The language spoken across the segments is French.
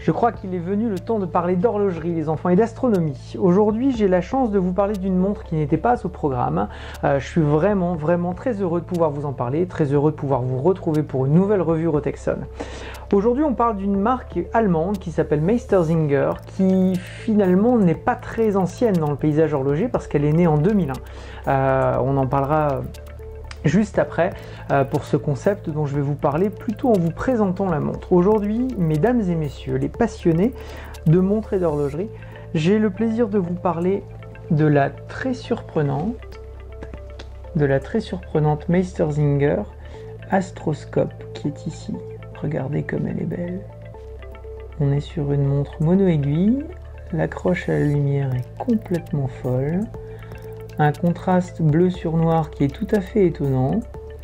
Je crois qu'il est venu le temps de parler d'horlogerie, les enfants, et d'astronomie. Aujourd'hui, j'ai la chance de vous parler d'une montre qui n'était pas au programme. Je suis vraiment très heureux de pouvoir vous en parler, très heureux de pouvoir vous retrouver pour une nouvelle revue Rotexon. Aujourd'hui, on parle d'une marque allemande qui s'appelle Meister-Singer, qui finalement n'est pas très ancienne dans le paysage horloger parce qu'elle est née en 2001. On en parlera juste après pour ce concept dont je vais vous parler plutôt en vous présentant la montre. Aujourd'hui, mesdames et messieurs, les passionnés de montres et d'horlogerie, j'ai le plaisir de vous parler de la très surprenante Meister-Singer Astroscope qui est ici. Regardez comme elle est belle. On est sur une montre mono-aiguille, l'accroche à la lumière est complètement folle. Un contraste bleu sur noir qui est tout à fait étonnant.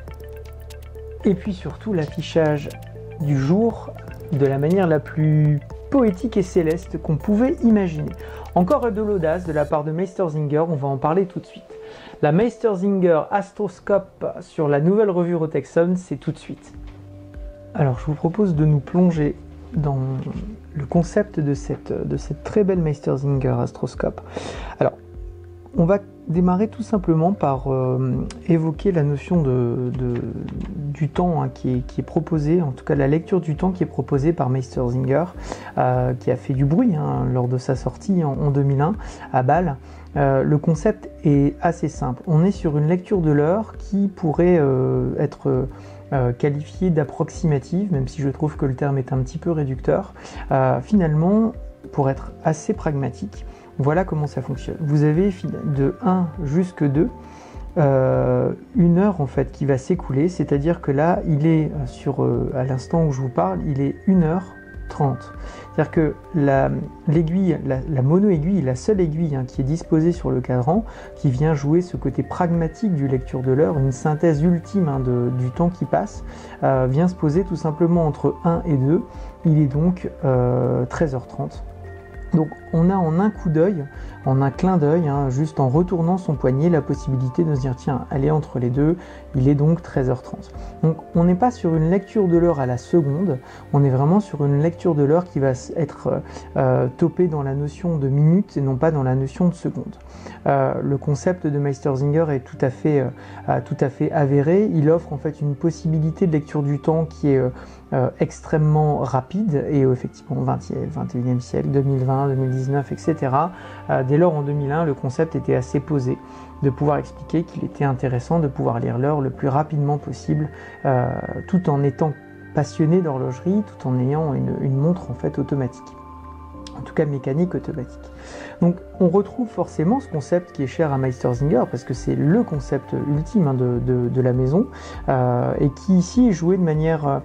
Et puis surtout l'affichage du jour de la manière la plus poétique et céleste qu'on pouvait imaginer. Encore de l'audace de la part de Meister-Singer, on va en parler tout de suite. La Meister-Singer Astroscope sur la nouvelle revue Rotexon, c'est tout de suite. Alors je vous propose de nous plonger dans le concept de cette très belle Meister-Singer Astroscope. Alors, on va démarrer tout simplement par évoquer la notion du temps qui est proposée, en tout cas la lecture du temps qui est proposée par Meister-Singer, qui a fait du bruit lors de sa sortie en 2001 à Bâle. Le concept est assez simple. On est sur une lecture de l'heure qui pourrait être qualifiée d'approximative, même si je trouve que le terme est un petit peu réducteur. Finalement, pour être assez pragmatique, voilà comment ça fonctionne. Vous avez de 1 jusqu'à 2 une heure en fait qui va s'écouler, c'est-à-dire que là il est à l'instant où je vous parle, il est 1h30. C'est-à-dire que l'aiguille, la mono-aiguille, la seule aiguille qui est disposée sur le cadran, qui vient jouer ce côté pragmatique du lecture de l'heure, une synthèse ultime du temps qui passe, vient se poser tout simplement entre 1 et 2. Il est donc 13h30. Donc on a en un coup d'œil, en un clin d'œil, juste en retournant son poignet, la possibilité de se dire tiens, elle est entre les deux, il est donc 13h30. Donc on n'est pas sur une lecture de l'heure à la seconde, on est vraiment sur une lecture de l'heure qui va être topée dans la notion de minute et non pas dans la notion de seconde. Le concept de Meister-Singer est tout à fait avéré, il offre en fait une possibilité de lecture du temps qui est extrêmement rapide et effectivement 21e siècle, 2020, 2019, etc. Dès lors en 2001, le concept était assez posé de pouvoir expliquer qu'il était intéressant de pouvoir lire l'heure le plus rapidement possible tout en étant passionné d'horlogerie, tout en ayant une montre en fait automatique. En tout cas mécanique automatique. Donc on retrouve forcément ce concept qui est cher à Meister-Singer parce que c'est le concept ultime de la maison et qui ici est joué de manière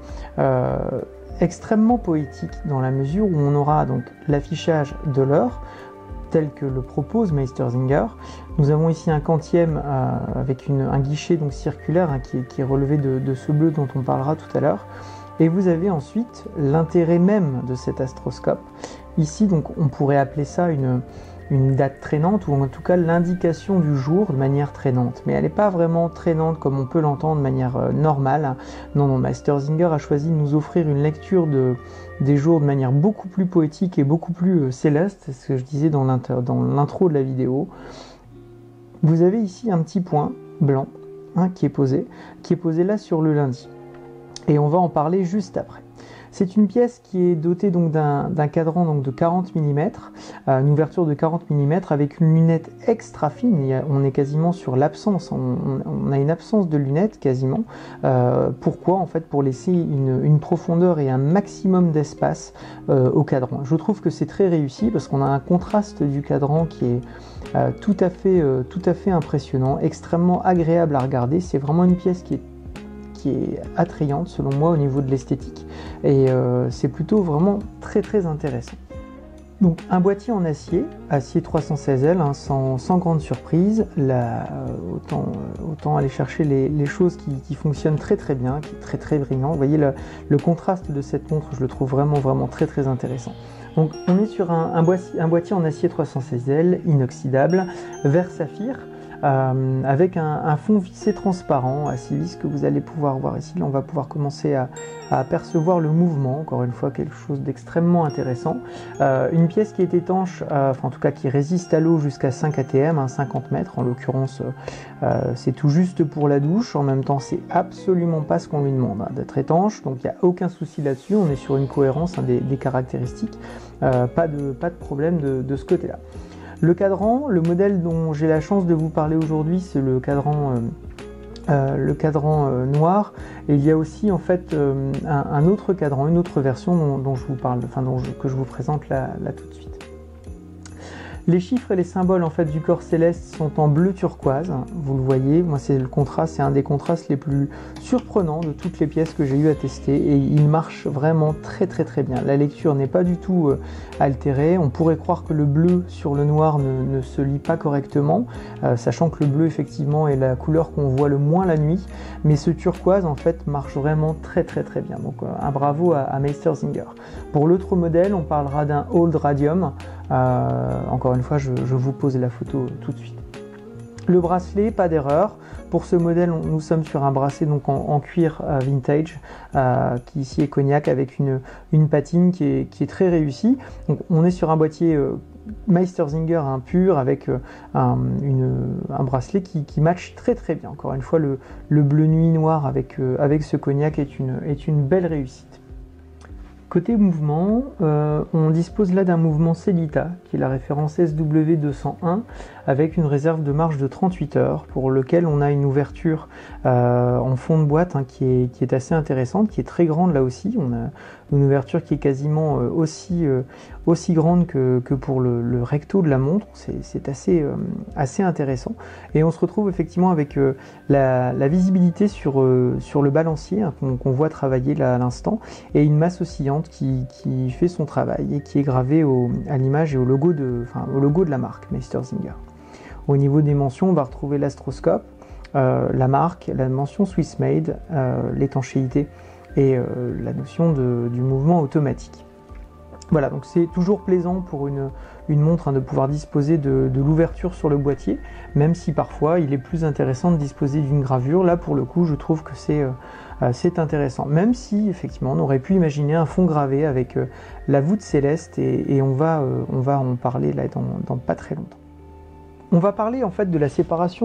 extrêmement poétique dans la mesure où on aura donc l'affichage de l'heure tel que le propose Meister-Singer. Nous avons ici un quantième avec un guichet donc circulaire qui est relevé de ce bleu dont on parlera tout à l'heure. Et vous avez ensuite l'intérêt même de cet astroscope. Ici, donc, on pourrait appeler ça une date traînante, ou en tout cas l'indication du jour de manière traînante. Mais elle n'est pas vraiment traînante comme on peut l'entendre de manière normale. Non, Meister-Singer a choisi de nous offrir une lecture des jours de manière beaucoup plus poétique et beaucoup plus céleste, c'est ce que je disais dans l'intro de la vidéo. Vous avez ici un petit point blanc qui est posé là sur le lundi. Et on va en parler juste après. C'est une pièce qui est dotée donc d'un cadran donc de 40 mm, une ouverture de 40 mm avec une lunette extra fine. On est quasiment sur l'absence, on a une absence de lunettes quasiment. Pourquoi? En fait, pour laisser une profondeur et un maximum d'espace au cadran. Je trouve que c'est très réussi parce qu'on a un contraste du cadran qui est tout à fait impressionnant, extrêmement agréable à regarder. C'est vraiment une pièce qui est attrayante selon moi au niveau de l'esthétique et c'est plutôt vraiment très intéressant. Donc un boîtier en acier 316L, sans grande surprise. Autant aller chercher les choses qui fonctionnent très bien, qui est très brillant. Vous voyez le contraste de cette montre, je le trouve vraiment très intéressant. Donc on est sur un boîtier en acier 316L inoxydable, vert saphir, avec un fond vissé transparent, assez lisse que vous allez pouvoir voir ici. Là, on va pouvoir commencer à apercevoir le mouvement, encore une fois quelque chose d'extrêmement intéressant. Une pièce qui est étanche, enfin en tout cas qui résiste à l'eau jusqu'à 5 atm, 50 mètres en l'occurrence, c'est tout juste pour la douche. En même temps, c'est absolument pas ce qu'on lui demande d'être étanche, donc il n'y a aucun souci là-dessus. On est sur une cohérence des caractéristiques, pas de problème de ce côté-là. Le cadran, le modèle dont j'ai la chance de vous parler aujourd'hui, c'est le cadran noir, et il y a aussi en fait un autre cadran, une autre version dont je vous parle, enfin que je vous présente là tout de suite. Les chiffres et les symboles en fait du corps céleste sont en bleu turquoise, vous le voyez, moi c'est le contraste, c'est un des contrastes les plus surprenants de toutes les pièces que j'ai eu à tester, et il marche vraiment très bien. La lecture n'est pas du tout altérée, on pourrait croire que le bleu sur le noir ne se lit pas correctement, sachant que le bleu effectivement est la couleur qu'on voit le moins la nuit, mais ce turquoise en fait marche vraiment très bien, donc un bravo à Meistersinger. Pour l'autre modèle, on parlera d'un Old Radium. Encore une fois, je vous pose la photo tout de suite. Le bracelet, pas d'erreur. Pour ce modèle, nous sommes sur un bracelet donc en cuir vintage, qui ici est cognac, avec une patine qui est très réussie. Donc, on est sur un boîtier Meistersinger pur, avec un bracelet qui match très bien. Encore une fois, le bleu nuit noir avec ce cognac est une belle réussite. Côté mouvement, on dispose là d'un mouvement Sellita, qui est la référence SW201, avec une réserve de marche de 38 heures, pour lequel on a une ouverture en fond de boîte qui est assez intéressante, qui est très grande là aussi. On a une ouverture qui est quasiment aussi grande que pour le recto de la montre. C'est assez intéressant. Et on se retrouve effectivement avec la visibilité sur le balancier qu'on voit travailler là à l'instant, et une masse oscillante qui fait son travail et qui est gravée à l'image et au logo de la marque Meistersinger. Au niveau des mentions, on va retrouver l'astroscope, la marque, la mention Swiss Made, l'étanchéité et la notion du mouvement automatique. Voilà, donc c'est toujours plaisant pour une montre de pouvoir disposer de l'ouverture sur le boîtier, même si parfois il est plus intéressant de disposer d'une gravure. Là pour le coup, je trouve que c'est intéressant, même si effectivement on aurait pu imaginer un fond gravé avec la voûte céleste, et on va en parler là dans pas très longtemps. On va parler en fait de la séparation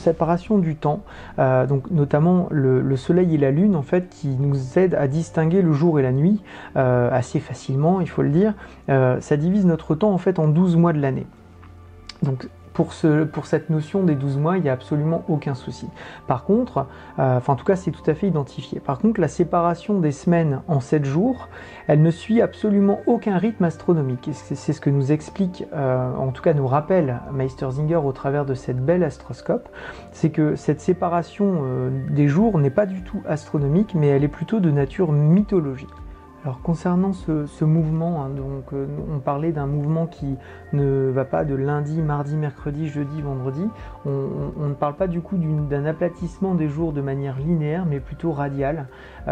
du temps, donc notamment le soleil et la lune en fait, qui nous aident à distinguer le jour et la nuit assez facilement, il faut le dire. Ça divise notre temps en fait en 12 mois de l'année. Donc pour cette notion des 12 mois, il n'y a absolument aucun souci. Par contre, en tout cas c'est tout à fait identifié. Par contre, la séparation des semaines en 7 jours, elle ne suit absolument aucun rythme astronomique. C'est ce que nous explique, en tout cas nous rappelle Meistersinger au travers de cette belle astroscope, c'est que cette séparation des jours n'est pas du tout astronomique, mais elle est plutôt de nature mythologique. Alors concernant ce mouvement, donc on parlait d'un mouvement qui ne va pas de lundi, mardi, mercredi, jeudi, vendredi. On ne parle pas du coup d'un aplatissement des jours de manière linéaire, mais plutôt radiale.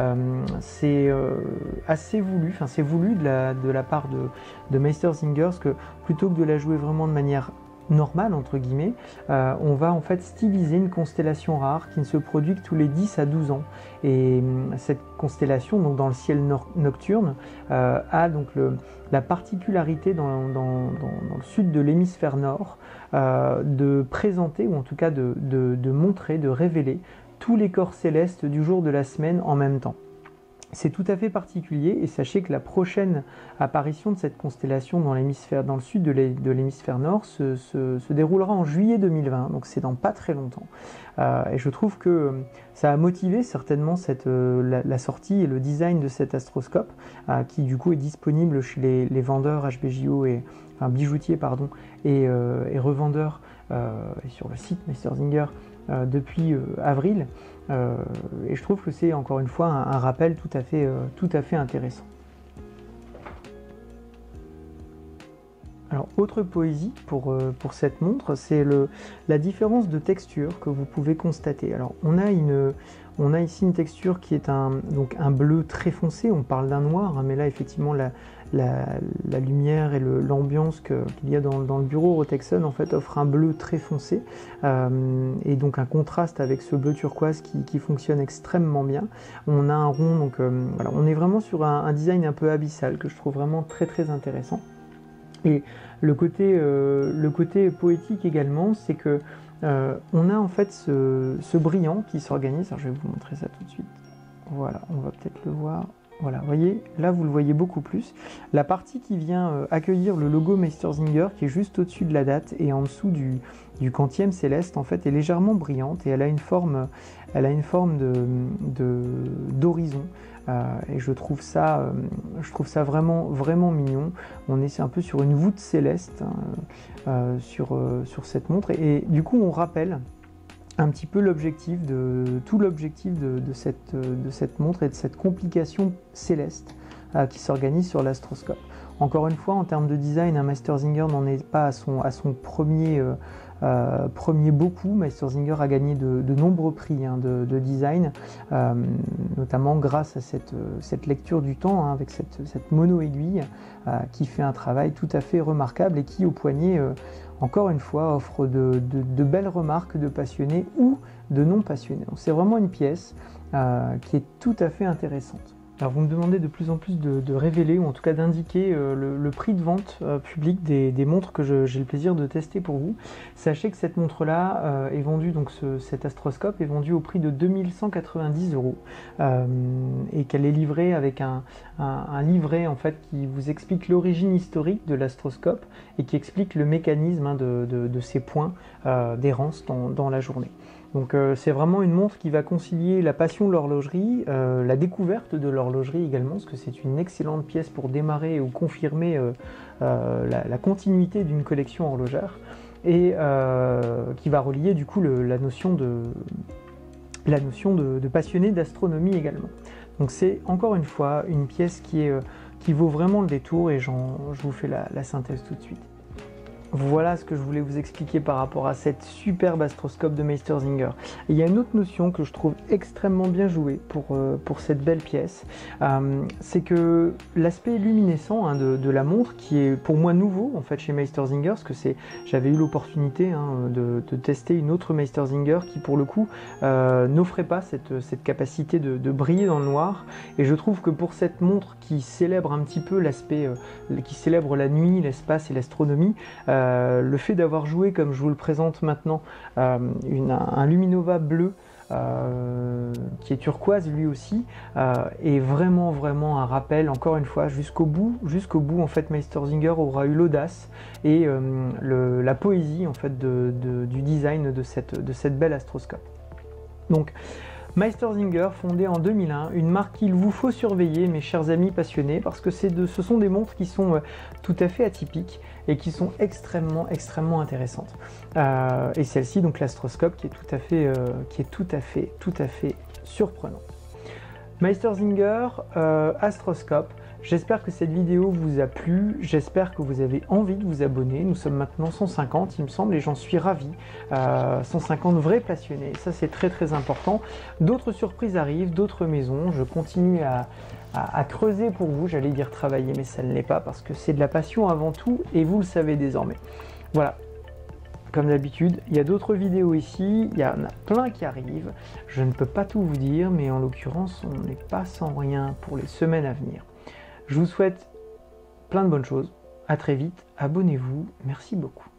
C'est assez voulu, c'est voulu de la part de Meistersinger, parce que plutôt que de la jouer vraiment de manière normale entre guillemets, on va en fait styliser une constellation rare qui ne se produit que tous les 10 à 12 ans, et cette constellation donc dans le ciel nocturne a donc la particularité dans le sud de l'hémisphère nord de présenter, ou en tout cas de montrer, de révéler tous les corps célestes du jour de la semaine en même temps. C'est tout à fait particulier, et sachez que la prochaine apparition de cette constellation dans le sud de l'hémisphère nord se déroulera en juillet 2020, donc c'est dans pas très longtemps. Et je trouve que ça a motivé certainement la sortie et le design de cet astroscope, qui du coup est disponible chez les vendeurs HBJO bijoutiers et revendeurs et sur le site Meistersinger depuis avril. Et je trouve que c'est encore une fois un rappel tout à fait intéressant. Alors, autre poésie pour cette montre, c'est la différence de texture que vous pouvez constater. Alors, on On a ici une texture qui est donc un bleu très foncé, on parle d'un noir, hein, mais là effectivement la lumière et l'ambiance qu'il y a dans le bureau Rotexon en fait offre un bleu très foncé et donc un contraste avec ce bleu turquoise qui fonctionne extrêmement bien. On a un rond, donc voilà, on est vraiment sur un design un peu abyssal que je trouve vraiment très très intéressant. Et le côté poétique également, c'est que on a en fait ce brillant qui s'organise. Alors je vais vous montrer ça tout de suite. Voilà, on va peut-être le voir. Voilà, vous voyez, là vous le voyez beaucoup plus. La partie qui vient accueillir le logo Meistersinger, qui est juste au-dessus de la date et en dessous du quantième céleste, en fait, est légèrement brillante et elle a une forme d'horizon. Et je trouve ça vraiment, vraiment mignon. On est un peu sur une voûte céleste sur cette montre. Et du coup, on rappelle un petit peu tout l'objectif de cette montre et de cette complication céleste qui s'organise sur l'astroscope. Encore une fois, en termes de design, un Meistersinger n'en est pas à son premier beaucoup. Meistersinger a gagné de nombreux prix de design, notamment grâce à cette lecture du temps, hein, avec cette mono-aiguille qui fait un travail tout à fait remarquable et qui, au poignet, encore une fois, offre de belles remarques de passionnés ou de non passionnés. C'est vraiment une pièce qui est tout à fait intéressante. Alors vous me demandez de plus en plus de révéler, ou en tout cas d'indiquer le prix de vente public des montres que j'ai le plaisir de tester pour vous. Sachez que cette montre-là est vendue, donc cet astroscope est vendu au prix de 2190 € et qu'elle est livrée avec un livret en fait qui vous explique l'origine historique de l'astroscope et qui explique le mécanisme de ces points d'errance dans la journée. Donc c'est vraiment une montre qui va concilier la passion de l'horlogerie, la découverte de l'horlogerie également, parce que c'est une excellente pièce pour démarrer ou confirmer la continuité d'une collection horlogère, et qui va relier du coup la notion de passionné d'astronomie également. Donc c'est encore une fois une pièce qui vaut vraiment le détour, et je vous fais la synthèse tout de suite. Voilà ce que je voulais vous expliquer par rapport à cette superbe astroscope de Meistersinger. Et il y a une autre notion que je trouve extrêmement bien jouée pour cette belle pièce, c'est que l'aspect luminescent de la montre, qui est pour moi nouveau en fait chez Meistersinger, parce que j'avais eu l'opportunité de tester une autre Meistersinger qui pour le coup n'offrait pas cette capacité de briller dans le noir, et je trouve que pour cette montre qui célèbre un petit peu l'aspect, qui célèbre la nuit, l'espace et l'astronomie, le fait d'avoir joué, comme je vous le présente maintenant, un Luminova bleu qui est turquoise lui aussi, est vraiment un rappel, encore une fois, jusqu'au bout en fait. Meistersinger aura eu l'audace et la poésie en fait du design de cette belle astroscope. Donc Meistersinger, fondée en 2001, une marque qu'il vous faut surveiller, mes chers amis passionnés, parce que ce sont des montres qui sont tout à fait atypiques et qui sont extrêmement intéressantes. Et celle-ci, donc l'astroscope, qui est tout à fait surprenante. Meistersinger, astroscope. J'espère que cette vidéo vous a plu, j'espère que vous avez envie de vous abonner. Nous sommes maintenant 150 il me semble, et j'en suis ravi. 150 vrais passionnés, ça c'est très important. D'autres surprises arrivent, d'autres maisons, je continue à creuser pour vous, j'allais dire travailler, mais ça ne l'est pas, parce que c'est de la passion avant tout, et vous le savez désormais. Voilà. Comme d'habitude, il y a d'autres vidéos ici, il y en a plein qui arrivent. Je ne peux pas tout vous dire, mais en l'occurrence, on n'est pas sans rien pour les semaines à venir. Je vous souhaite plein de bonnes choses, à très vite, abonnez-vous, merci beaucoup.